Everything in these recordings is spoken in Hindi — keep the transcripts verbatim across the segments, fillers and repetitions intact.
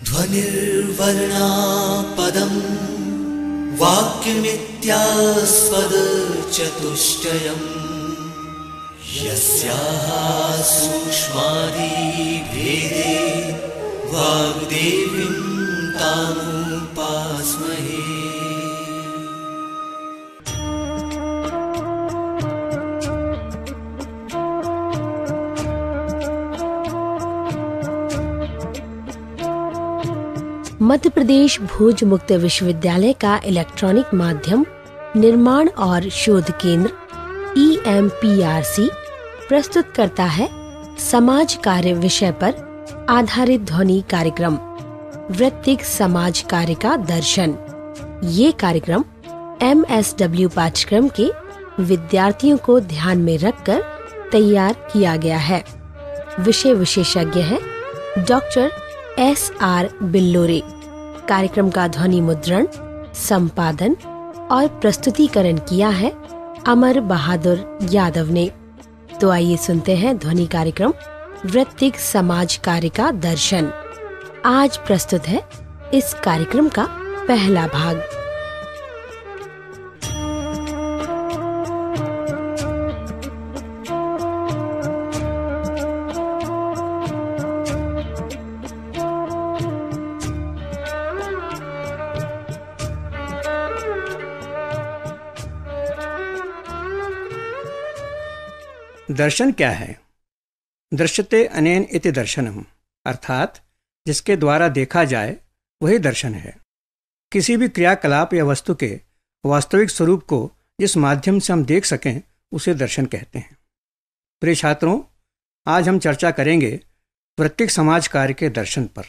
ध्वनिर्वर्णा पदं वाक्यमित्यास्पद चतुष्टयम् यस्याः सूक्ष्मादि भेदे वाग्देवीं तामुपास्महे। मध्य प्रदेश भोज मुक्त विश्वविद्यालय का इलेक्ट्रॉनिक माध्यम निर्माण और शोध केंद्र E M P R C प्रस्तुत करता है समाज कार्य विषय पर आधारित ध्वनि कार्यक्रम वृत्तिक समाज कार्य का दर्शन। ये कार्यक्रम एम एस डब्ल्यू पाठ्यक्रम के विद्यार्थियों को ध्यान में रखकर तैयार किया गया है। विषय विशेषज्ञ हैं डॉक्टर एस आर बिल्लोरे। कार्यक्रम का ध्वनि मुद्रण, संपादन और प्रस्तुतिकरण किया है अमर बहादुर यादव ने। तो आइए सुनते हैं ध्वनि कार्यक्रम वृत्तिक समाज कार्य का दर्शन। आज प्रस्तुत है इस कार्यक्रम का पहला भाग। दर्शन क्या है? दृश्यते अनेन इति दर्शनम, अर्थात जिसके द्वारा देखा जाए वही दर्शन है। किसी भी क्रियाकलाप या वस्तु के वास्तविक स्वरूप को जिस माध्यम से हम देख सकें उसे दर्शन कहते हैं। प्रिय छात्रों, आज हम चर्चा करेंगे वृत्तिक समाज कार्य के दर्शन पर।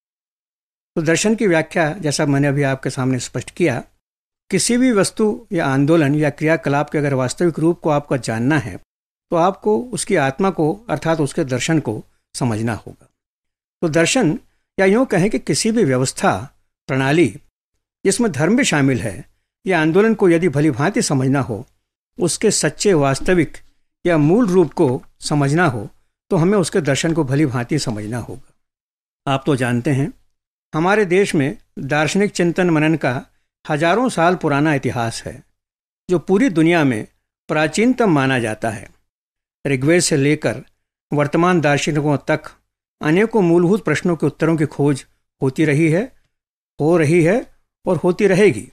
तो दर्शन की व्याख्या, जैसा मैंने अभी आपके सामने स्पष्ट किया, किसी भी वस्तु या आंदोलन या क्रियाकलाप के अगर वास्तविक रूप को आपको जानना है तो आपको उसकी आत्मा को अर्थात उसके दर्शन को समझना होगा। तो दर्शन, या यूँ कहें कि किसी भी व्यवस्था, प्रणाली जिसमें धर्म भी शामिल है, या आंदोलन को यदि भली भांति समझना हो, उसके सच्चे वास्तविक या मूल रूप को समझना हो, तो हमें उसके दर्शन को भली भांति समझना होगा। आप तो जानते हैं हमारे देश में दार्शनिक चिंतन मनन का हजारों साल पुराना इतिहास है, जो पूरी दुनिया में प्राचीनतम माना जाता है। ऋग्वेद से लेकर वर्तमान दार्शनिकों तक अनेकों मूलभूत प्रश्नों के उत्तरों की खोज होती रही है, हो रही है और होती रहेगी।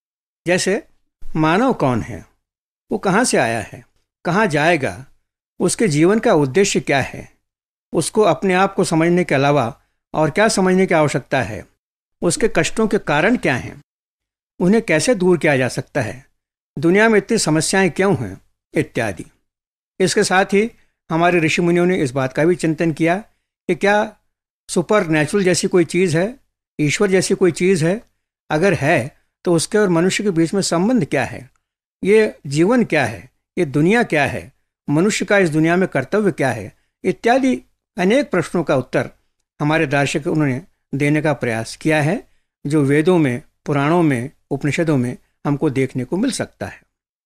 जैसे मानव कौन है, वो कहाँ से आया है, कहाँ जाएगा, उसके जीवन का उद्देश्य क्या है, उसको अपने आप को समझने के अलावा और क्या समझने की आवश्यकता है, उसके कष्टों के कारण क्या हैं, उन्हें कैसे दूर किया जा सकता है, दुनिया में इतनी समस्याएं क्यों हैं, इत्यादि। इसके साथ ही हमारे ऋषि मुनियों ने इस बात का भी चिंतन किया कि क्या सुपर नेचुरल जैसी कोई चीज़ है, ईश्वर जैसी कोई चीज़ है, अगर है तो उसके और मनुष्य के बीच में संबंध क्या है, ये जीवन क्या है, ये दुनिया क्या है, मनुष्य का इस दुनिया में कर्तव्य क्या है, इत्यादि अनेक प्रश्नों का उत्तर हमारे दार्शनिक उन्होंने देने का प्रयास किया है, जो वेदों में, पुराणों में, उपनिषदों में हमको देखने को मिल सकता है।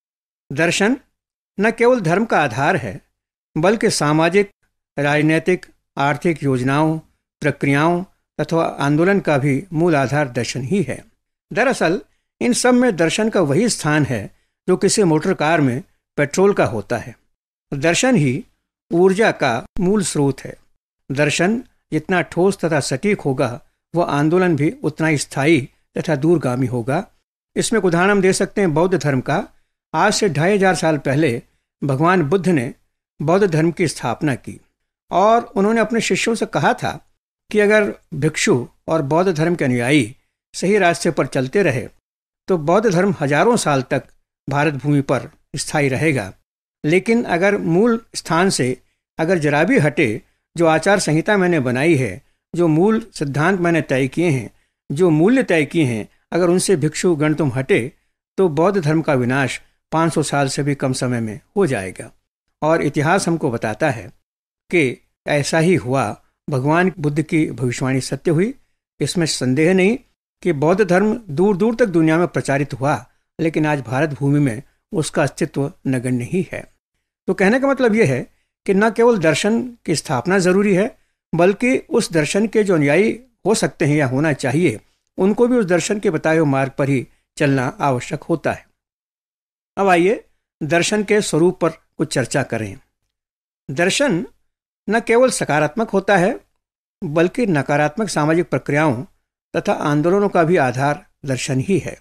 दर्शन न केवल धर्म का आधार है, बल्कि सामाजिक, राजनीतिक, आर्थिक योजनाओं, प्रक्रियाओं तथा आंदोलन का भी मूल आधार दर्शन ही है। दरअसल इन सब में दर्शन का वही स्थान है जो किसी मोटर कार में पेट्रोल का होता है। दर्शन ही ऊर्जा का मूल स्रोत है। दर्शन जितना ठोस तथा सटीक होगा, वह आंदोलन भी उतना ही स्थायी तथा दूरगामी होगा। इसमें एक उदाहरण हम दे सकते हैं बौद्ध धर्म का। आज से ढाई हजार साल पहले भगवान बुद्ध ने बौद्ध धर्म की स्थापना की और उन्होंने अपने शिष्यों से कहा था कि अगर भिक्षु और बौद्ध धर्म के अनुयायी सही रास्ते पर चलते रहे तो बौद्ध धर्म हजारों साल तक भारत भूमि पर स्थायी रहेगा। लेकिन अगर मूल स्थान से अगर जरा भी हटे, जो आचार संहिता मैंने बनाई है, जो मूल सिद्धांत मैंने तय किए हैं, जो मूल्य तय किए हैं, अगर उनसे भिक्षु गण तुम हटे तो बौद्ध धर्म का विनाश पाँच सौ साल से भी कम समय में हो जाएगा। और इतिहास हमको बताता है कि ऐसा ही हुआ। भगवान बुद्ध की भविष्यवाणी सत्य हुई। इसमें संदेह नहीं कि बौद्ध धर्म दूर दूर तक दुनिया में प्रचारित हुआ, लेकिन आज भारत भूमि में उसका अस्तित्व नगण्य ही है। तो कहने का मतलब यह है कि न केवल दर्शन की स्थापना जरूरी है, बल्कि उस दर्शन के जो अनुयायी हो सकते हैं या होना चाहिए, उनको भी उस दर्शन के बताए हुए मार्ग पर ही चलना आवश्यक होता है। अब आइए दर्शन के स्वरूप पर कुछ चर्चा करें। दर्शन न केवल सकारात्मक होता है बल्कि नकारात्मक सामाजिक प्रक्रियाओं तथा आंदोलनों का भी आधार दर्शन ही है।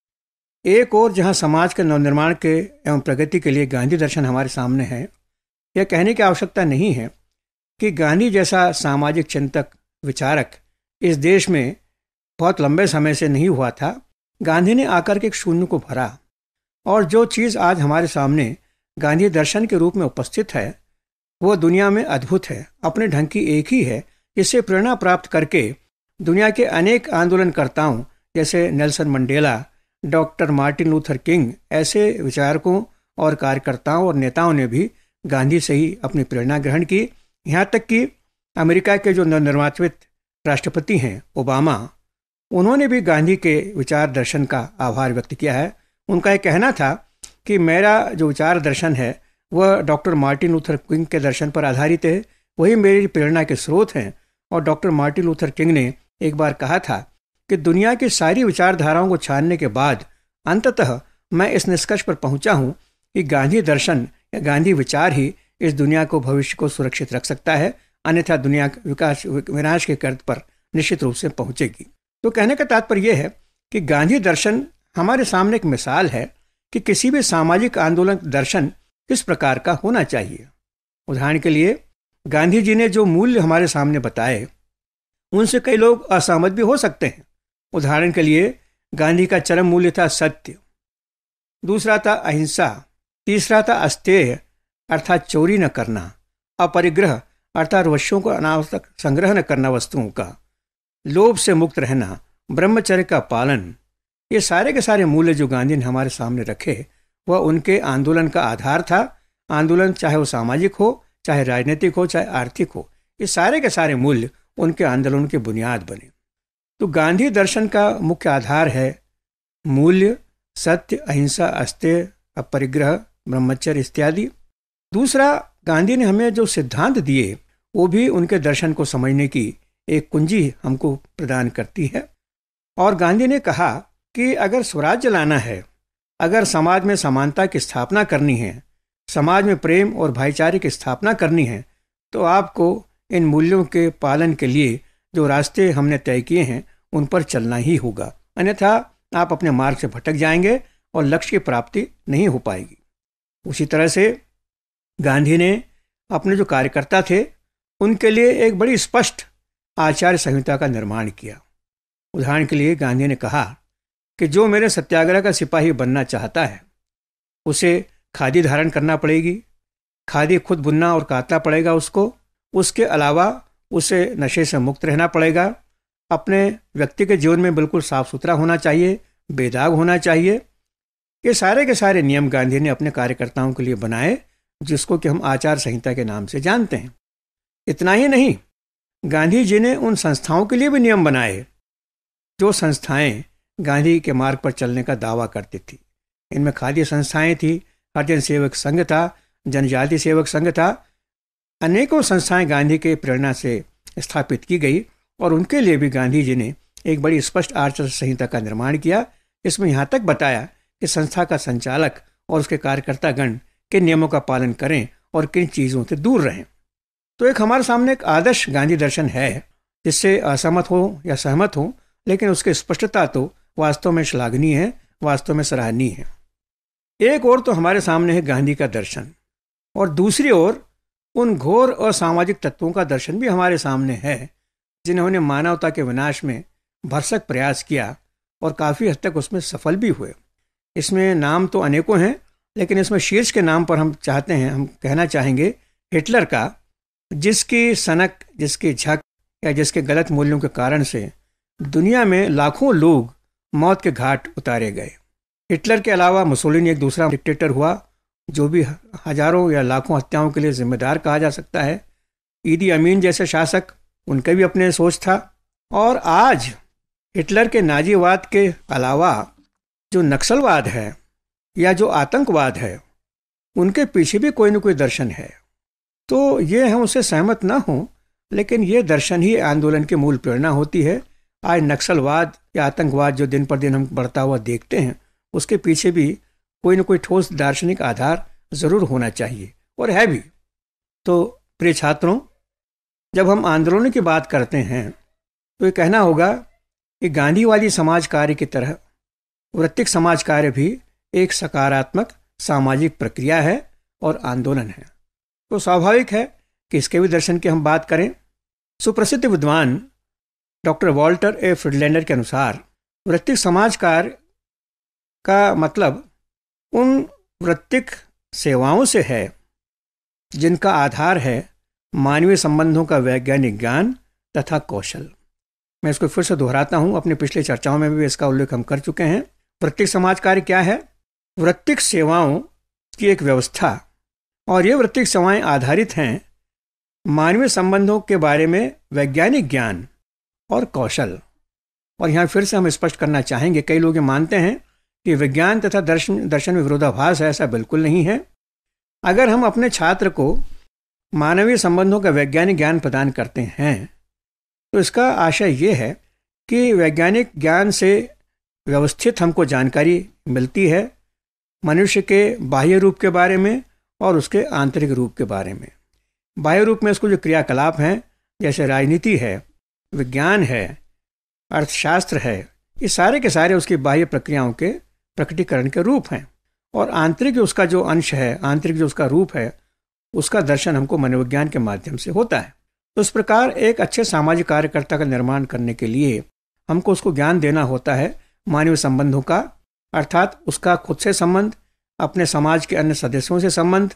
एक और जहां समाज के नवनिर्माण के एवं प्रगति के लिए गांधी दर्शन हमारे सामने है, यह कहने की आवश्यकता नहीं है कि गांधी जैसा सामाजिक चिंतक विचारक इस देश में बहुत लंबे समय से नहीं हुआ था। गांधी ने आकर के एक शून्य को भरा और जो चीज़ आज हमारे सामने गांधी दर्शन के रूप में उपस्थित है वह दुनिया में अद्भुत है, अपने ढंग की एक ही है, जिससे प्रेरणा प्राप्त करके दुनिया के अनेक आंदोलनकर्ताओं जैसे Nelson Mandela, doctor Martin Luther King ऐसे विचारकों और कार्यकर्ताओं और नेताओं ने भी गांधी से ही अपनी प्रेरणा ग्रहण की। यहाँ तक कि अमेरिका के जो नवनिर्वाचित राष्ट्रपति हैं ओबामा, उन्होंने भी गांधी के विचार दर्शन का आभार व्यक्त किया है। उनका यह कहना था कि मेरा जो विचार दर्शन है वह डॉक्टर मार्टिन लूथर किंग के दर्शन पर आधारित है, वही मेरी प्रेरणा के स्रोत हैं। और डॉक्टर मार्टिन लूथर किंग ने एक बार कहा था कि दुनिया की सारी विचारधाराओं को छानने के बाद अंततः मैं इस निष्कर्ष पर पहुंचा हूं कि गांधी दर्शन या गांधी विचार ही इस दुनिया को भविष्य को सुरक्षित रख सकता है, अन्यथा दुनिया विकास विनाश के कर्त पर निश्चित रूप से पहुंचेगी। तो कहने का तात्पर्य यह है कि गांधी दर्शन हमारे सामने एक मिसाल है कि किसी भी सामाजिक आंदोलन दर्शन किस प्रकार का होना चाहिए। उदाहरण के लिए गांधी जी ने जो मूल्य हमारे सामने बताए उनसे कई लोग असहमत भी हो सकते हैं। उदाहरण के लिए गांधी का चरम मूल्य था सत्य, दूसरा था अहिंसा, तीसरा था अस्तेय अर्थात चोरी न करना, अपरिग्रह अर्थात वस्तुओं को अनावश्यक संग्रह न करना वस्तुओं का, लोभ से मुक्त रहना, ब्रह्मचर्य का पालन। ये सारे के सारे मूल्य जो गांधी ने हमारे सामने रखे वह उनके आंदोलन का आधार था। आंदोलन चाहे वो सामाजिक हो, चाहे राजनीतिक हो, चाहे आर्थिक हो, ये सारे के सारे मूल्य उनके आंदोलन की बुनियाद बने। तो गांधी दर्शन का मुख्य आधार है मूल्य, सत्य, अहिंसा, अस्तेय, अपरिग्रह, ब्रह्मचर्य इत्यादि। दूसरा, गांधी ने हमें जो सिद्धांत दिए वो भी उनके दर्शन को समझने की एक कुंजी हमको प्रदान करती है। और गांधी ने कहा कि अगर स्वराज्य लाना है, अगर समाज में समानता की स्थापना करनी है, समाज में प्रेम और भाईचारे की स्थापना करनी है, तो आपको इन मूल्यों के पालन के लिए जो रास्ते हमने तय किए हैं उन पर चलना ही होगा, अन्यथा आप अपने मार्ग से भटक जाएंगे और लक्ष्य की प्राप्ति नहीं हो पाएगी। उसी तरह से गांधी ने अपने जो कार्यकर्ता थे उनके लिए एक बड़ी स्पष्ट आचार संहिता का निर्माण किया। उदाहरण के लिए गांधी ने कहा कि जो मेरे सत्याग्रह का सिपाही बनना चाहता है उसे खादी धारण करना पड़ेगी, खादी खुद बुनना और काटना पड़ेगा उसको। उसके अलावा उसे नशे से मुक्त रहना पड़ेगा, अपने व्यक्ति के जीवन में बिल्कुल साफ सुथरा होना चाहिए, बेदाग होना चाहिए। ये सारे के सारे नियम गांधी ने अपने कार्यकर्ताओं के लिए बनाए, जिसको कि हम आचार संहिता के नाम से जानते हैं। इतना ही नहीं, गांधी जी ने उन संस्थाओं के लिए भी नियम बनाए जो संस्थाएं गांधी के मार्ग पर चलने का दावा करती थी। इनमें खादी संस्थाएं थी, हरिजन सेवक संघ था, जनजाति सेवक संघ था। अनेकों संस्थाएं गांधी के प्रेरणा से स्थापित की गई और उनके लिए भी गांधी जी ने एक बड़ी स्पष्ट आचार संहिता का निर्माण किया। इसमें यहाँ तक बताया कि संस्था का संचालक और उसके कार्यकर्तागण किन नियमों का पालन करें और किन चीज़ों से दूर रहें। तो एक हमारे सामने एक आदर्श गांधी दर्शन है जिससे असहमत हो या सहमत हो, लेकिन उसकी स्पष्टता तो वास्तव में श्लाघनीय है, वास्तव में सराहनीय है। एक और तो हमारे सामने है गांधी का दर्शन, और दूसरी ओर उन घोर और सामाजिक तत्वों का दर्शन भी हमारे सामने है जिन्होंने मानवता के विनाश में भरसक प्रयास किया और काफ़ी हद तक उसमें सफल भी हुए। इसमें नाम तो अनेकों हैं, लेकिन इसमें शीर्ष के नाम पर हम चाहते हैं हम कहना चाहेंगे हिटलर का, जिसकी सनक, जिसकी झक या जिसके गलत मूल्यों के कारण से दुनिया में लाखों लोग मौत के घाट उतारे गए। हिटलर के अलावा मुसोलिनी एक दूसरा डिक्टेटर हुआ जो भी हजारों या लाखों हत्याओं के लिए जिम्मेदार कहा जा सकता है। ईदी अमीन जैसे शासक, उनके भी अपने सोच था। और आज हिटलर के नाजीवाद के अलावा जो नक्सलवाद है या जो आतंकवाद है, उनके पीछे भी कोई न कोई दर्शन है। तो ये हम उससे सहमत ना हों, लेकिन ये दर्शन ही आंदोलन की मूल प्रेरणा होती है। आज नक्सलवाद या आतंकवाद जो दिन पर दिन हम बढ़ता हुआ देखते हैं, उसके पीछे भी कोई न कोई ठोस दार्शनिक आधार जरूर होना चाहिए, और है भी। तो प्रिय छात्रों, जब हम आंदोलनों की बात करते हैं तो ये कहना होगा कि गांधीवादी समाज कार्य की तरह वृत्तिक समाज कार्य भी एक सकारात्मक सामाजिक प्रक्रिया है और आंदोलन है। तो स्वाभाविक है कि इसके भी दर्शन की हम बात करें। सुप्रसिद्ध विद्वान डॉक्टर वॉल्टर ए फ्रिडलैंडर के अनुसार वृत्तिक समाज कार्य का मतलब उन वृत्तिक सेवाओं से है जिनका आधार है मानवीय संबंधों का वैज्ञानिक ज्ञान तथा कौशल। मैं इसको फिर से दोहराता हूं, अपनी पिछली चर्चाओं में भी इसका उल्लेख हम कर चुके हैं। वृत्तिक समाज कार्य क्या है? वृत्तिक सेवाओं की एक व्यवस्था, और ये वृत्तिक सेवाएं आधारित हैं मानवीय संबंधों के बारे में वैज्ञानिक ज्ञान और कौशल। और यहाँ फिर से हम स्पष्ट करना चाहेंगे, कई लोग ये मानते हैं कि विज्ञान तथा दर्शन दर्शन में विरोधाभास है। ऐसा बिल्कुल नहीं है। अगर हम अपने छात्र को मानवीय संबंधों का वैज्ञानिक ज्ञान प्रदान करते हैं तो इसका आशय ये है कि वैज्ञानिक ज्ञान से व्यवस्थित हमको जानकारी मिलती है मनुष्य के बाह्य रूप के बारे में और उसके आंतरिक रूप के बारे में। बाह्य रूप में उसको जो क्रियाकलाप हैं, जैसे राजनीति है, विज्ञान है, अर्थशास्त्र है, ये सारे के सारे उसकी बाह्य प्रक्रियाओं के प्रकटीकरण के रूप हैं। और आंतरिक उसका जो अंश है, आंतरिक जो उसका रूप है, उसका दर्शन हमको मनोविज्ञान के माध्यम से होता है। तो इस प्रकार एक अच्छे सामाजिक कार्यकर्ता का निर्माण करने के लिए हमको उसको ज्ञान देना होता है मानवीय संबंधों का, अर्थात उसका खुद से संबंध, अपने समाज के अन्य सदस्यों से संबंध,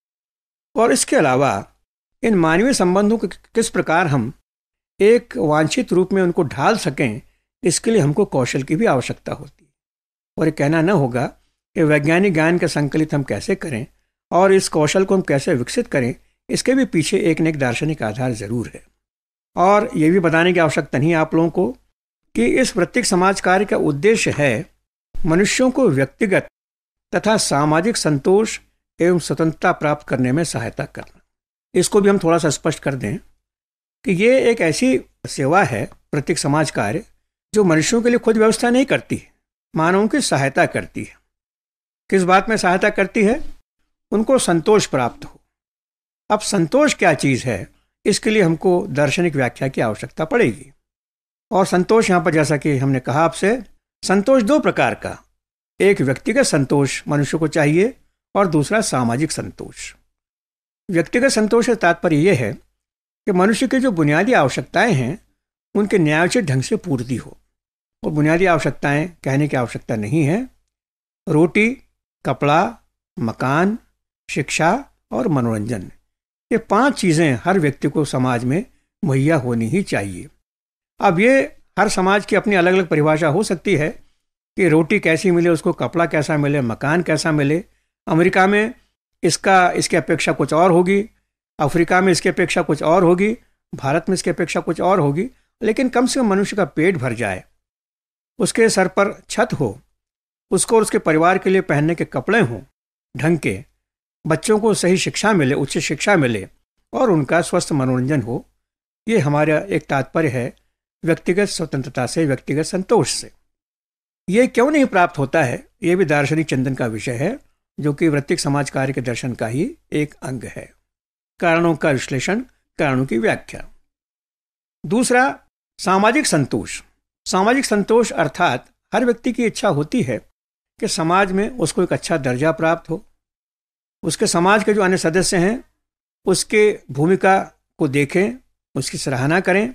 और इसके अलावा इन मानवीय संबंधों को किस प्रकार हम एक वांछित रूप में उनको ढाल सकें, इसके लिए हमको कौशल की भी आवश्यकता होती है। और ये कहना न होगा कि वैज्ञानिक ज्ञान का संकलित हम कैसे करें और इस कौशल को हम कैसे विकसित करें, इसके भी पीछे एक न एक दार्शनिक आधार जरूर है। और ये भी बताने की आवश्यकता नहीं आप लोगों को कि इस वृत्तिक समाज कार्य का उद्देश्य है मनुष्यों को व्यक्तिगत तथा सामाजिक संतोष एवं स्वतंत्रता प्राप्त करने में सहायता करना। इसको भी हम थोड़ा सा स्पष्ट कर दें कि ये एक ऐसी सेवा है वृत्तिक समाज कार्य जो मनुष्यों के लिए खुद व्यवस्था नहीं करती, मानवों की सहायता करती है। किस बात में सहायता करती है? उनको संतोष प्राप्त हो। अब संतोष क्या चीज़ है, इसके लिए हमको दार्शनिक व्याख्या की आवश्यकता पड़ेगी। और संतोष यहाँ पर जैसा कि हमने कहा आपसे, संतोष दो प्रकार का, एक व्यक्तिगत संतोष मनुष्य को चाहिए और दूसरा सामाजिक संतोष। व्यक्तिगत संतोष का तात्पर्य यह है कि मनुष्य की जो बुनियादी आवश्यकताएं हैं उनके न्यायोचित ढंग से पूर्ति हो। और बुनियादी आवश्यकताएं कहने की आवश्यकता नहीं है। रोटी, कपड़ा, मकान, शिक्षा और मनोरंजन, ये पांच चीज़ें हर व्यक्ति को समाज में मुहैया होनी ही चाहिए। अब ये हर समाज की अपनी अलग अलग परिभाषा हो सकती है कि रोटी कैसी मिले उसको, कपड़ा कैसा मिले, मकान कैसा मिले। अमेरिका में इसका इसकी अपेक्षा कुछ और होगी, अफ्रीका में इसकी अपेक्षा कुछ और होगी, भारत में इसकी अपेक्षा कुछ और होगी। लेकिन कम से कम मनुष्य का पेट भर जाए, उसके सर पर छत हो, उसको और उसके परिवार के लिए पहनने के कपड़े हों ढंग के, बच्चों को सही शिक्षा मिले, उच्च शिक्षा मिले और उनका स्वस्थ मनोरंजन हो। ये हमारा एक तात्पर्य है व्यक्तिगत स्वतंत्रता से, व्यक्तिगत संतोष से। ये क्यों नहीं प्राप्त होता है, ये भी दार्शनिक चिंतन का विषय है, जो कि वृत्तिक समाज कार्य के दर्शन का ही एक अंग है। कारणों का विश्लेषण, कारणों की व्याख्या। दूसरा, सामाजिक संतोष। सामाजिक संतोष अर्थात हर व्यक्ति की इच्छा होती है कि समाज में उसको एक अच्छा दर्जा प्राप्त हो, उसके समाज के जो अन्य सदस्य हैं उसके भूमिका को देखें, उसकी सराहना करें,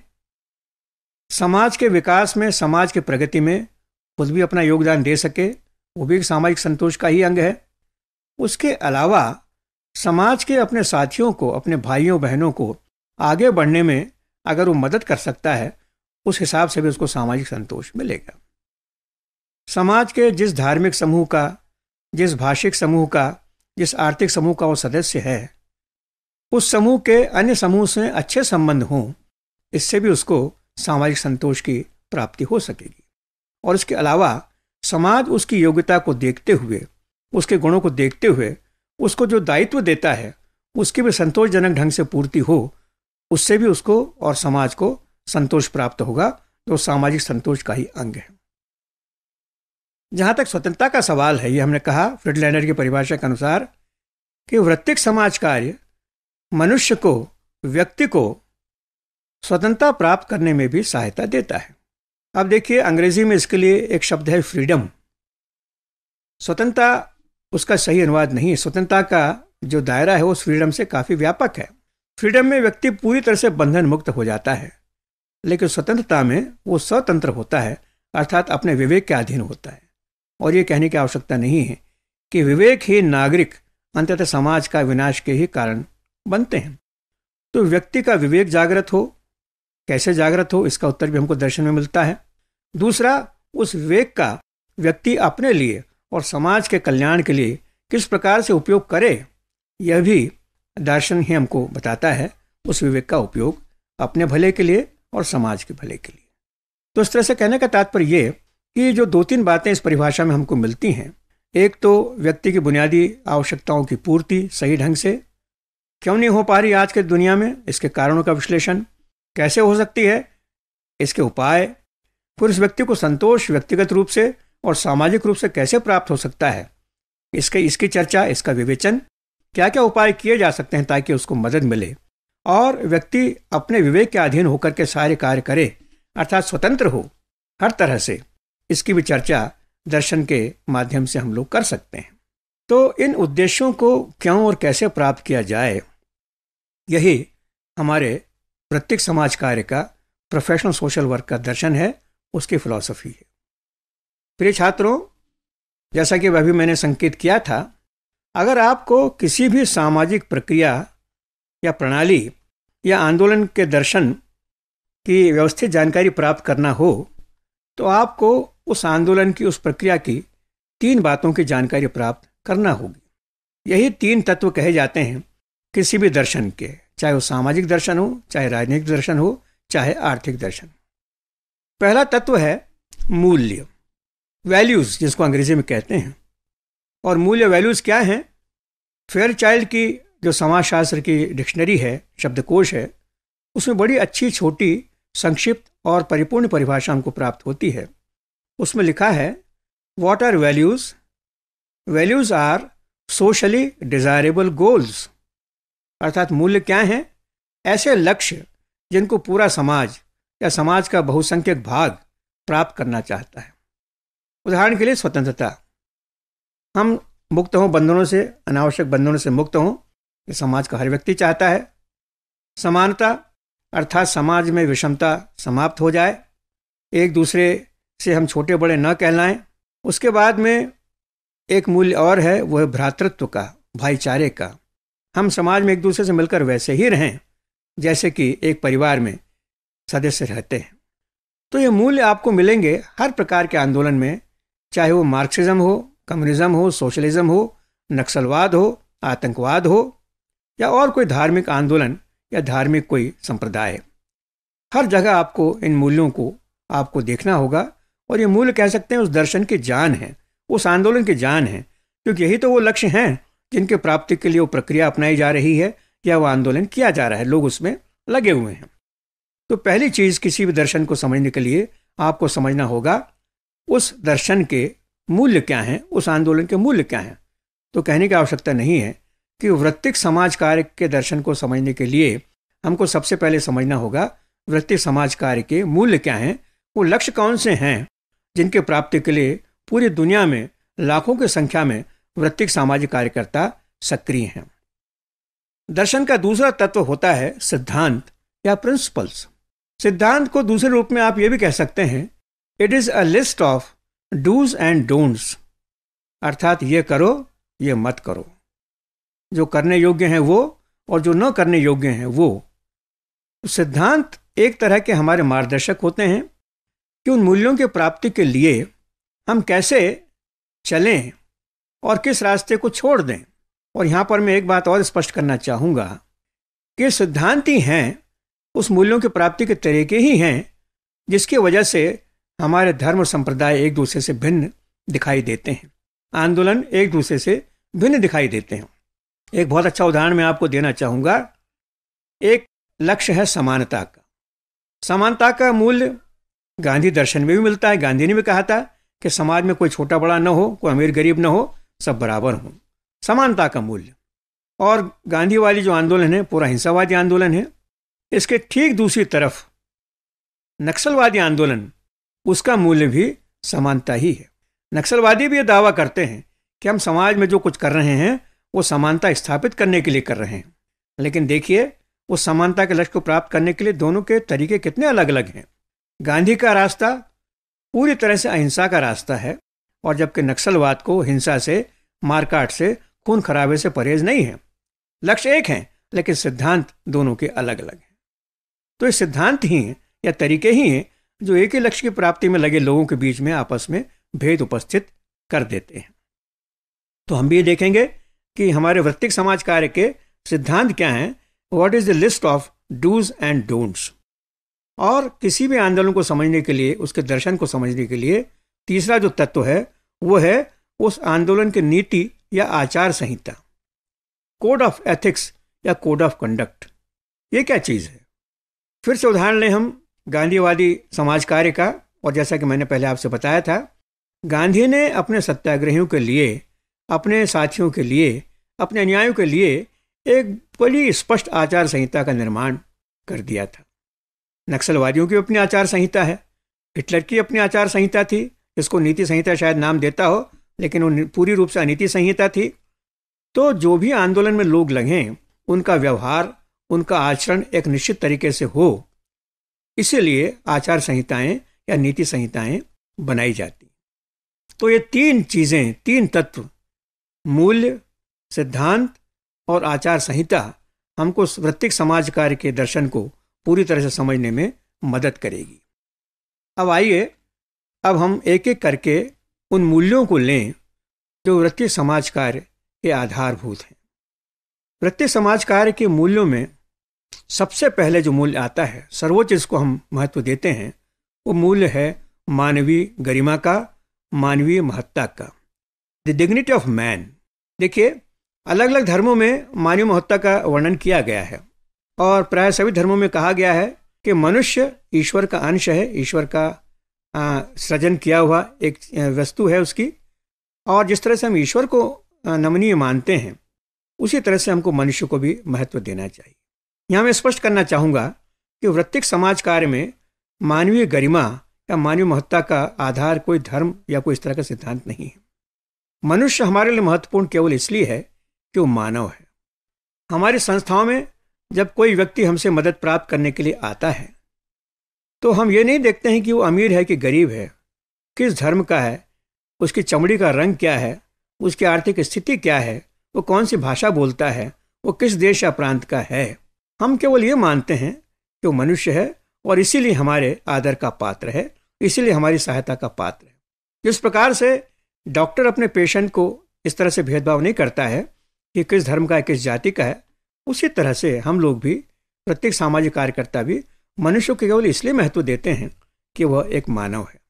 समाज के विकास में, समाज की प्रगति में खुद भी अपना योगदान दे सके, वो भी एक सामाजिक संतोष का ही अंग है। उसके अलावा समाज के अपने साथियों को, अपने भाइयों बहनों को आगे बढ़ने में अगर वो मदद कर सकता है, उस हिसाब से भी उसको सामाजिक संतोष मिलेगा। समाज के जिस धार्मिक समूह का, जिस भाषिक समूह का, जिस आर्थिक समूह का वो सदस्य है, उस समूह के अन्य समूह से अच्छे संबंध हों, इससे भी उसको सामाजिक संतोष की प्राप्ति हो सकेगी। और इसके अलावा समाज उसकी योग्यता को देखते हुए, उसके गुणों को देखते हुए उसको जो दायित्व देता है उसकी भी संतोषजनक ढंग से पूर्ति हो, उससे भी उसको और समाज को संतोष प्राप्त होगा, तो सामाजिक संतोष का ही अंग है। जहाँ तक स्वतंत्रता का सवाल है, ये हमने कहा फ्रिडलैंडर की परिभाषा के अनुसार कि वृत्तिक समाज कार्य मनुष्य को, व्यक्ति को स्वतंत्रता प्राप्त करने में भी सहायता देता है। अब देखिए, अंग्रेजी में इसके लिए एक शब्द है फ्रीडम। स्वतंत्रता उसका सही अनुवाद नहीं है। स्वतंत्रता का जो दायरा है वो फ्रीडम से काफ़ी व्यापक है। फ्रीडम में व्यक्ति पूरी तरह से बंधन मुक्त हो जाता है, लेकिन स्वतंत्रता में वो स्वतंत्र होता है, अर्थात अपने विवेक के अधीन होता है। और ये कहने की आवश्यकता नहीं है कि विवेकहीन नागरिक अंततः समाज का विनाश के ही कारण बनते हैं। तो व्यक्ति का विवेक जागृत हो, कैसे जागृत हो, इसका उत्तर भी हमको दर्शन में मिलता है। दूसरा, उस विवेक का व्यक्ति अपने लिए और समाज के कल्याण के लिए किस प्रकार से उपयोग करे, यह भी दर्शन ही हमको बताता है। उस विवेक का उपयोग अपने भले के लिए और समाज के भले के लिए। तो इस तरह से कहने का तात्पर्य ये कि जो दो तीन बातें इस परिभाषा में हमको मिलती हैं, एक तो व्यक्ति की बुनियादी आवश्यकताओं की पूर्ति सही ढंग से क्यों नहीं हो पा रही आज के दुनिया में, इसके कारणों का विश्लेषण कैसे हो सकती है, इसके उपाय, फिर उस व्यक्ति को संतोष व्यक्तिगत रूप से और सामाजिक रूप से कैसे प्राप्त हो सकता है, इसके इसकी चर्चा, इसका विवेचन, क्या क्या उपाय किए जा सकते हैं ताकि उसको मदद मिले और व्यक्ति अपने विवेक के अधीन होकर के सारे कार्य करे, अर्थात स्वतंत्र हो हर तरह से। इसकी भी चर्चा दर्शन के माध्यम से हम लोग कर सकते हैं। तो इन उद्देश्यों को क्यों और कैसे प्राप्त किया जाए, यही हमारे वृत्तिक समाज कार्य का, प्रोफेशनल सोशल वर्क का दर्शन है, उसकी फिलॉसफी है। प्रिय छात्रों, जैसा कि अभी मैंने संकेत किया था, अगर आपको किसी भी सामाजिक प्रक्रिया या प्रणाली या आंदोलन के दर्शन की व्यवस्थित जानकारी प्राप्त करना हो, तो आपको उस आंदोलन की, उस प्रक्रिया की तीन बातों की जानकारी प्राप्त करना होगी। यही तीन तत्व कहे जाते हैं किसी भी दर्शन के, चाहे वो सामाजिक दर्शन हो, चाहे राजनीतिक दर्शन हो, चाहे आर्थिक दर्शन। पहला तत्व है मूल्य, वैल्यूज, जिसको अंग्रेजी में कहते हैं। और मूल्य, वैल्यूज क्या हैं? फेयर चाइल्ड की जो समाजशास्त्र की डिक्शनरी है, शब्दकोश है, उसमें बड़ी अच्छी, छोटी, संक्षिप्त और परिपूर्ण परिभाषा हमको प्राप्त होती है। उसमें लिखा है, what are values? Values are socially desirable goals. अर्थात मूल्य क्या हैं? ऐसे लक्ष्य जिनको पूरा समाज या समाज का बहुसंख्यक भाग प्राप्त करना चाहता है। उदाहरण के लिए स्वतंत्रता, हम मुक्त हों बंधनों से, अनावश्यक बंधनों से मुक्त हों, ये समाज का हर व्यक्ति चाहता है। समानता, अर्थात समाज में विषमता समाप्त हो जाए, एक दूसरे से हम छोटे बड़े न कहलाएं। उसके बाद में एक मूल्य और है, वो है भ्रातृत्व का, भाईचारे का। हम समाज में एक दूसरे से मिलकर वैसे ही रहें जैसे कि एक परिवार में सदस्य रहते हैं। तो ये मूल्य आपको मिलेंगे हर प्रकार के आंदोलन में, चाहे वो मार्क्सिज्म हो, कम्युनिज्म हो, सोशलिज्म हो, नक्सलवाद हो, आतंकवाद हो, या और कोई धार्मिक आंदोलन या धार्मिक कोई संप्रदाय। हर जगह आपको इन मूल्यों को आपको देखना होगा। और ये मूल्य कह सकते हैं उस दर्शन की जान है, उस आंदोलन की जान है, क्योंकि यही तो वो लक्ष्य हैं जिनके प्राप्ति के लिए वो प्रक्रिया अपनाई जा रही है या वो आंदोलन किया जा रहा है, लोग उसमें लगे हुए हैं। तो पहली चीज, किसी भी दर्शन को समझने के लिए आपको समझना होगा उस दर्शन के मूल्य क्या हैं, उस आंदोलन के मूल्य क्या हैं। तो कहने की आवश्यकता नहीं है कि वृत्तिक समाज कार्य के दर्शन को समझने के लिए हमको सबसे पहले समझना होगा वृत्तिक समाज कार्य के मूल्य क्या हैं, वो लक्ष्य कौन से हैं जिनके प्राप्ति के लिए पूरी दुनिया में लाखों की संख्या में वृत्तिक सामाजिक कार्यकर्ता सक्रिय हैं। दर्शन का दूसरा तत्व होता है सिद्धांत या प्रिंसिपल्स। सिद्धांत को दूसरे रूप में आप ये भी कह सकते हैं, it is a list of do's and don'ts, अर्थात ये करो, ये मत करो, जो करने योग्य हैं वो और जो न करने योग्य हैं वो। सिद्धांत एक तरह के हमारे मार्गदर्शक होते हैं कि उन मूल्यों की प्राप्ति के लिए हम कैसे चलें और किस रास्ते को छोड़ दें। और यहाँ पर मैं एक बात और स्पष्ट करना चाहूँगा कि सिद्धांत ही हैं उस मूल्यों की प्राप्ति के तरीके ही हैं जिसकी वजह से हमारे धर्म और संप्रदाय एक दूसरे से भिन्न दिखाई देते हैं, आंदोलन एक दूसरे से भिन्न दिखाई देते हैं। एक बहुत अच्छा उदाहरण मैं आपको देना चाहूँगा। एक लक्ष्य है समानता का। समानता का मूल्य गांधी दर्शन में भी मिलता है। गांधी ने भी कहा था कि समाज में कोई छोटा बड़ा न हो, कोई अमीर गरीब न हो, सब बराबर हों, समानता का मूल्य। और गांधी वाली जो आंदोलन है पूरा हिंसावादी आंदोलन है। इसके ठीक दूसरी तरफ नक्सलवादी आंदोलन, उसका मूल्य भी समानता ही है। नक्सलवादी भी ये दावा करते हैं कि हम समाज में जो कुछ कर रहे हैं वो समानता स्थापित करने के लिए कर रहे हैं, लेकिन देखिए उस समानता के लक्ष्य को प्राप्त करने के लिए दोनों के तरीके कितने अलग अलग हैं। गांधी का रास्ता पूरी तरह से अहिंसा का रास्ता है, और जबकि नक्सलवाद को हिंसा से, मारकाट से, खून खराबे से परहेज नहीं है। लक्ष्य एक है लेकिन सिद्धांत दोनों के अलग अलग हैं। तो ये सिद्धांत ही हैं या तरीके ही हैं जो एक ही लक्ष्य की प्राप्ति में लगे लोगों के बीच में आपस में भेद उपस्थित कर देते हैं। तो हम भी ये देखेंगे कि हमारे वृत्तिक समाज कार्य के सिद्धांत क्या हैं, what is the list of do's and don'ts. और किसी भी आंदोलन को समझने के लिए, उसके दर्शन को समझने के लिए तीसरा जो तत्व है वो है उस आंदोलन की नीति या आचार संहिता, कोड ऑफ एथिक्स या कोड ऑफ कंडक्ट। ये क्या चीज़ है? फिर से उदाहरण लें हम गांधीवादी समाज कार्य का। और जैसा कि मैंने पहले आपसे बताया था, गांधी ने अपने सत्याग्रहियों के लिए, अपने साथियों के लिए, अपने अनुयायियों के लिए एक बड़ी स्पष्ट आचार संहिता का निर्माण कर दिया था। नक्सलवादियों की अपनी आचार संहिता है, हिटलर की अपनी आचार संहिता थी, जिसको नीति संहिता शायद नाम देता हो, लेकिन वो पूरी रूप से अनीति संहिता थी। तो जो भी आंदोलन में लोग लगें उनका व्यवहार, उनका आचरण एक निश्चित तरीके से हो, इसीलिए आचार संहिताएं या नीति संहिताएं बनाई जाती। तो ये तीन चीजें, तीन तत्व, मूल्य, सिद्धांत और आचार संहिता, हमको वृत्तिक समाज कार्य के दर्शन को पूरी तरह से समझने में मदद करेगी। अब आइए, अब हम एक एक करके उन मूल्यों को लें जो वृत्तिक समाज कार्य के आधारभूत हैं। वृत्तिक समाज कार्य के मूल्यों में सबसे पहले जो मूल्य आता है, सर्वोच्च जिसको हम महत्व देते हैं, वो मूल्य है मानवीय गरिमा का, मानवीय महत्ता का, द डिग्निटी ऑफ मैन। देखिए, अलग अलग धर्मों में मानवीय महत्ता का वर्णन किया गया है, और प्राय सभी धर्मों में कहा गया है कि मनुष्य ईश्वर का अंश है, ईश्वर का आ, सृजन किया हुआ एक वस्तु है उसकी। और जिस तरह से हम ईश्वर को नमनीय मानते हैं, उसी तरह से हमको मनुष्य को भी महत्व देना चाहिए। यहाँ मैं स्पष्ट करना चाहूँगा कि वृत्तिक समाज कार्य में मानवीय गरिमा या मानवीय महत्ता का आधार कोई धर्म या कोई इस तरह का सिद्धांत नहीं है। मनुष्य हमारे लिए महत्वपूर्ण केवल इसलिए है कि वो मानव है। हमारी संस्थाओं में जब कोई व्यक्ति हमसे मदद प्राप्त करने के लिए आता है, तो हम ये नहीं देखते हैं कि वो अमीर है कि गरीब है, किस धर्म का है, उसकी चमड़ी का रंग क्या है, उसकी आर्थिक स्थिति क्या है, वो कौन सी भाषा बोलता है, वो किस देश या प्रांत का है। हम केवल ये मानते हैं कि वो मनुष्य है और इसीलिए हमारे आदर का पात्र है, इसीलिए हमारी सहायता का पात्र है। जिस प्रकार से डॉक्टर अपने पेशेंट को इस तरह से भेदभाव नहीं करता है कि किस धर्म का है, किस जाति का है, उसी तरह से हम लोग भी, प्रत्येक सामाजिक कार्यकर्ता भी मनुष्य को केवल इसलिए महत्व देते हैं कि वह एक मानव है।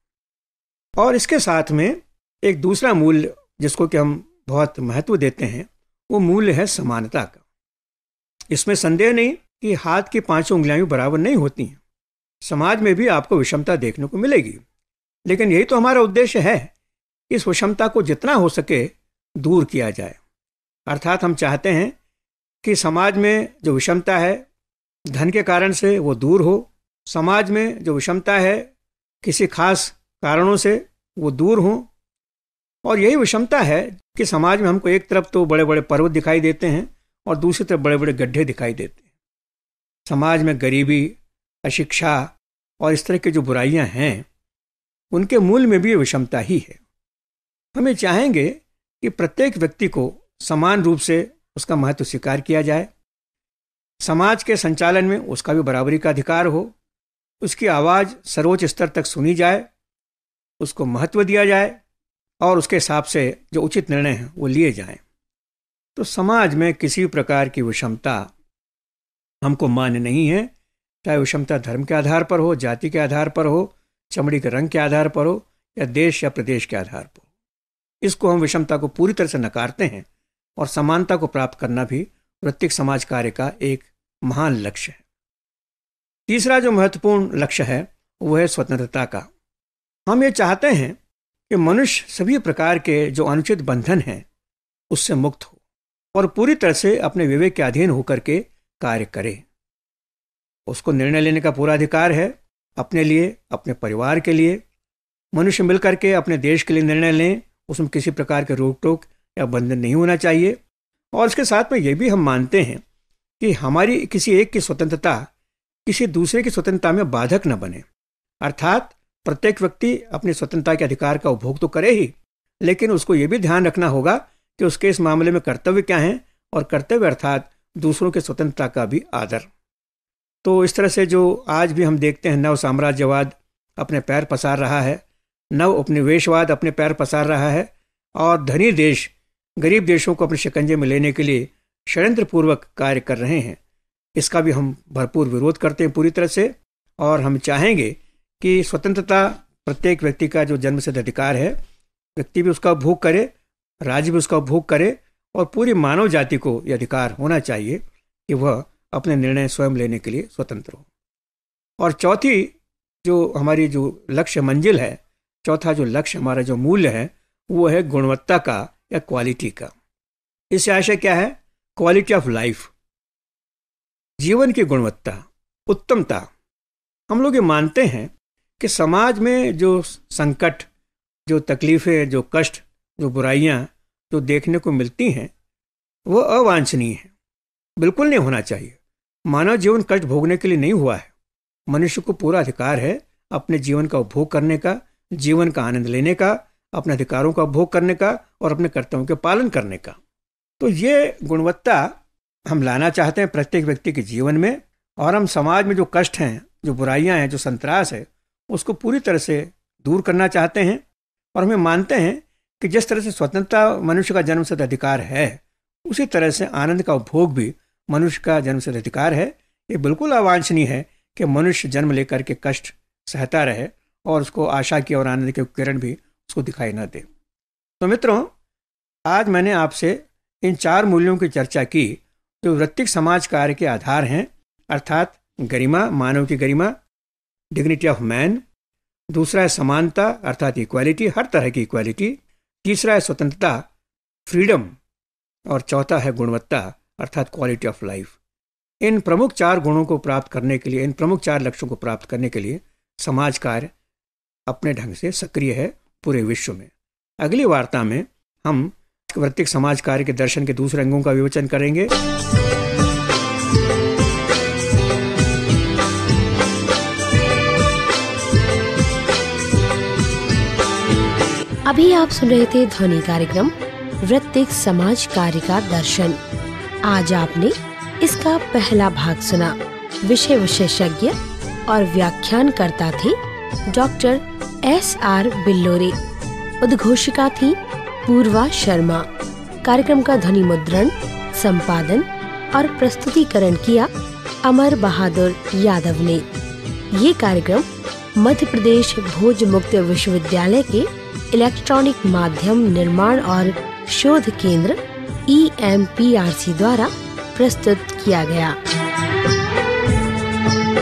और इसके साथ में एक दूसरा मूल्य जिसको कि हम बहुत महत्व देते हैं, वो मूल्य है समानता का। इसमें संदेह नहीं कि हाथ की पांचों उंगलियां बराबर नहीं होती हैं। समाज में भी आपको विषमता देखने को मिलेगी, लेकिन यही तो हमारा उद्देश्य है, इस विषमता को जितना हो सके दूर किया जाए। अर्थात हम चाहते हैं कि समाज में जो विषमता है धन के कारण से वो दूर हो, समाज में जो विषमता है किसी खास कारणों से वो दूर हो। और यही विषमता है कि समाज में हमको एक तरफ तो बड़े बड़े पर्वत दिखाई देते हैं और दूसरी तरफ बड़े बड़े गड्ढे दिखाई देते हैं। समाज में गरीबी, अशिक्षा और इस तरह की जो बुराइयां हैं, उनके मूल में भी ये विषमता ही है। हमें चाहेंगे कि प्रत्येक व्यक्ति को समान रूप से उसका महत्व स्वीकार किया जाए, समाज के संचालन में उसका भी बराबरी का अधिकार हो, उसकी आवाज़ सर्वोच्च स्तर तक सुनी जाए, उसको महत्व दिया जाए और उसके हिसाब से जो उचित निर्णय हैं वो लिए जाएं। तो समाज में किसी प्रकार की विषमता हमको मान्य नहीं है, चाहे विषमता धर्म के आधार पर हो, जाति के आधार पर हो, चमड़ी के रंग के आधार पर हो या देश या प्रदेश के आधार पर हो। इसको हम विषमता को पूरी तरह से नकारते हैं और समानता को प्राप्त करना भी वृत्तिक समाज कार्य का एक महान लक्ष्य है। तीसरा जो महत्वपूर्ण लक्ष्य है वो है स्वतंत्रता का। हम ये चाहते हैं कि मनुष्य सभी प्रकार के जो अनुचित बंधन हैं उससे मुक्त हो और पूरी तरह से अपने विवेक के अधीन होकर के कार्य करे। उसको निर्णय लेने का पूरा अधिकार है, अपने लिए, अपने परिवार के लिए। मनुष्य मिलकर के अपने देश के लिए निर्णय लें, उसमें किसी प्रकार के रोक टोक या बंधन नहीं होना चाहिए। और इसके साथ में ये भी हम मानते हैं कि हमारी किसी एक की स्वतंत्रता किसी दूसरे की स्वतंत्रता में बाधक न बने। अर्थात प्रत्येक व्यक्ति अपनी स्वतंत्रता के अधिकार का उपभोग तो करे ही, लेकिन उसको ये भी ध्यान रखना होगा कि उसके इस मामले में कर्तव्य क्या हैं, और कर्तव्य अर्थात दूसरों की स्वतंत्रता का भी आदर। तो इस तरह से जो आज भी हम देखते हैं नव साम्राज्यवाद अपने पैर पसार रहा है, नव उपनिवेशवाद अपने पैर पसार रहा है, और धनी देश गरीब देशों को अपने शिकंजे में लेने के लिए षड्यंत्रपूर्वक कार्य कर रहे हैं, इसका भी हम भरपूर विरोध करते हैं पूरी तरह से। और हम चाहेंगे कि स्वतंत्रता प्रत्येक व्यक्ति का जो जन्मसिद्ध अधिकार है, व्यक्ति भी उसका उपभोग करे, राज्य भी उसका उपभोग करे, और पूरी मानव जाति को यह अधिकार होना चाहिए कि वह अपने निर्णय स्वयं लेने के लिए स्वतंत्र हो। और चौथी जो हमारी जो लक्ष्य मंजिल है, चौथा जो लक्ष्य हमारा जो मूल्य है, वो है गुणवत्ता का या क्वालिटी का। इससे आशय क्या है? क्वालिटी ऑफ लाइफ, जीवन की गुणवत्ता, उत्तमता। हम लोग ये मानते हैं कि समाज में जो संकट, जो तकलीफें, जो कष्ट, जो बुराइयां जो देखने को मिलती हैं वो अवांछनीय है, बिल्कुल नहीं होना चाहिए। मानव जीवन कष्ट भोगने के लिए नहीं हुआ है। मनुष्य को पूरा अधिकार है अपने जीवन का उपभोग करने का, जीवन का आनंद लेने का, अपने अधिकारों का उपभोग करने का और अपने कर्तव्यों के पालन करने का। तो ये गुणवत्ता हम लाना चाहते हैं प्रत्येक व्यक्ति के जीवन में, और हम समाज में जो कष्ट हैं, जो बुराइयां हैं, जो संतरास है, उसको पूरी तरह से दूर करना चाहते हैं। और हमें मानते हैं कि जिस तरह से स्वतंत्रता मनुष्य का जन्मसिद्ध अधिकार है, उसी तरह से आनंद का उपभोग भी मनुष्य का जन्मसिद्ध अधिकार है। ये बिल्कुल अवांछनीय है कि मनुष्य जन्म लेकर के कष्ट सहता रहे और उसको आशा की और आनंद के किरण भी उसको दिखाई न दे। तो मित्रों, आज मैंने आपसे इन चार मूल्यों की चर्चा की जो वृत्तिक समाज कार्य के आधार हैं, अर्थात गरिमा, मानव की गरिमा, डिग्निटी ऑफ मैन। दूसरा है समानता अर्थात इक्वालिटी, हर तरह की इक्वालिटी। तीसरा है स्वतंत्रता, फ्रीडम। और चौथा है गुणवत्ता अर्थात क्वालिटी ऑफ लाइफ। इन प्रमुख चार गुणों को प्राप्त करने के लिए, इन प्रमुख चार लक्ष्यों को प्राप्त करने के लिए समाज कार्य अपने ढंग से सक्रिय है पूरे विश्व में। अगली वार्ता में हम वृत्तिक समाज कार्य के दर्शन के दूसरे अंगों का विवेचन करेंगे। अभी आप सुन रहे थे ध्वनि कार्यक्रम वृत्तिक समाज कार्य का दर्शन। आज आपने इसका पहला भाग सुना। विषय विशेषज्ञ और व्याख्यानकर्ता थे डॉक्टर एस आर बिल्लोरे। उद्घोषिका थी पूर्वा शर्मा। कार्यक्रम का ध्वनि मुद्रण, संपादन और प्रस्तुतिकरण किया अमर बहादुर यादव ने। ये कार्यक्रम मध्य प्रदेश भोज मुक्त विश्वविद्यालय के इलेक्ट्रॉनिक माध्यम निर्माण और शोध केंद्र E M P R C द्वारा प्रस्तुत किया गया।